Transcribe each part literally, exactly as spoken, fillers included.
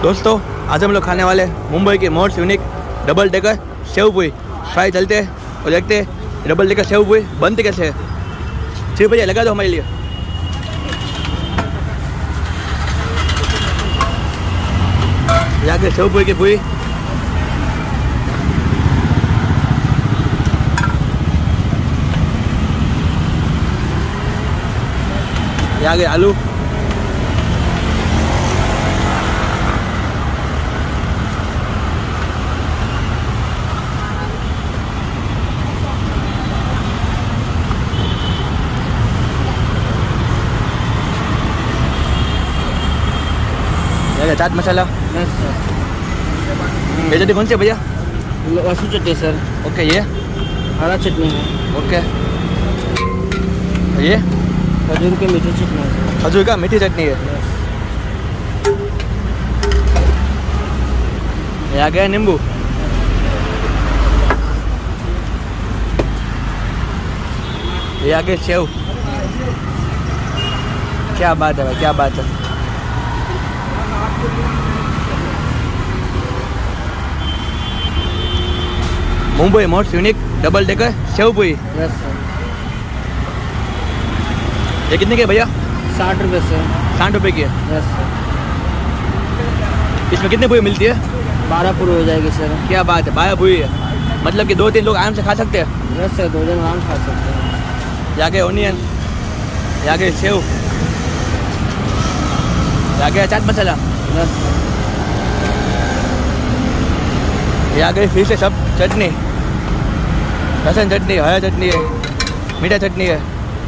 दोस्तों आज हम लोग खाने वाले मुंबई की most unique double decker sev puri. Fry चलते हैं और देखते हैं डबल डेकर सेव पूरी बनती कैसे है। ठीक भैया लगा दो हमारे लिए। यहाँ के सेव पूरी की पूरी, यहाँ के आलू, चाट मसाला। ये चटनी कौन सी है भैया? लहसुन चटनी सर। ओके, ये हरा चटनी है। ओके, ये खजूर की मीठी चटनी है। खजूर का मीठी चटनी है। ये आ गया नींबू। ये आ गया सेव। क्या बात है भाई, क्या बात है। Mumbai most unique double decker sev puri. Yes sir. ये कितने के भैया? साठ रुपये से। साठ रुपये की है। Yes sir. इसमें कितने पूरी मिलती है? बारह पूरी हो जाएगी सर। क्या बात है, बारह पूरी है। मतलब कि दो तीन लोग आराम से खा सकते हैं। यस सर, दो दिन आराम खा सकते हैं। यहाँ के ओनियन, यहाँ के सेव, यहाँ के चाट मसाला, यस सर। यहाँ के फिर से सब चटनी, लहसुन चटनी, हरा चटनी है, मीठा चटनी है।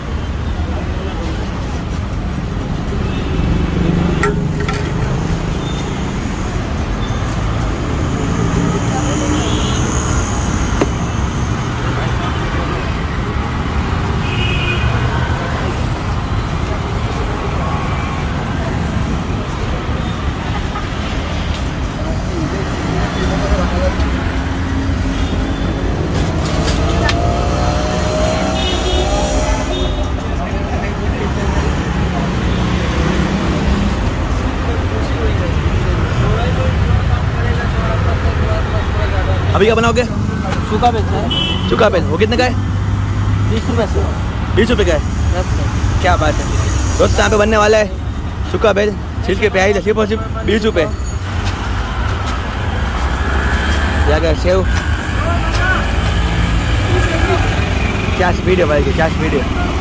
अभी क्या बनाओगे? सूखा बेच है। चुका पेन, वो कितने का है? बीस रुपये से। बीस रुपये का है। Yes sir. क्या बात है दोस्त, यहाँ पे बनने वाला है सूखा बेल छिल के प्याज सिर्फ और सिर्फ बीस रुपये। क्या क्या सेव, क्या स्पीड है भाई की, क्या स्पीड है।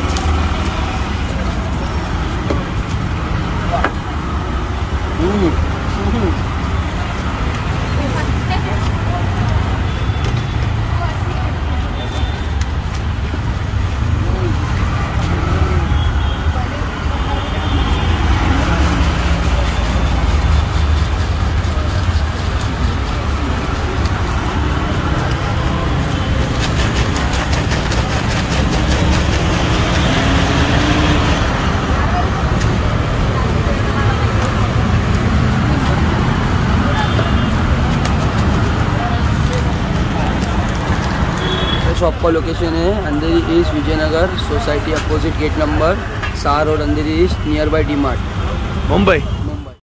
शॉप का लोकेशन है Andheri east Vijaynagar society opposite gate number सार और Andheri east nearby D Mart Mumbai.